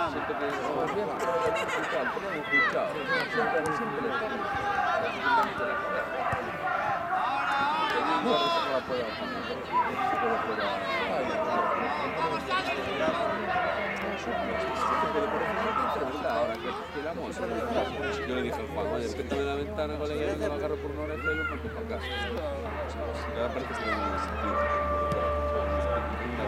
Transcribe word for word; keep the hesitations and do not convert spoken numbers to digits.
siento que oh, bien, igual, tenemos cuidado, siempre, siempre le estamos quitando la cara. Y guarda esa no la puede bajar, no puede fuera. Ahora que, que la moza, yo le dije al Juan, oye, pétame la ventana con la llave, me lo agarro por una oreja y lo meto para acá. Me parece que se me ha sentido.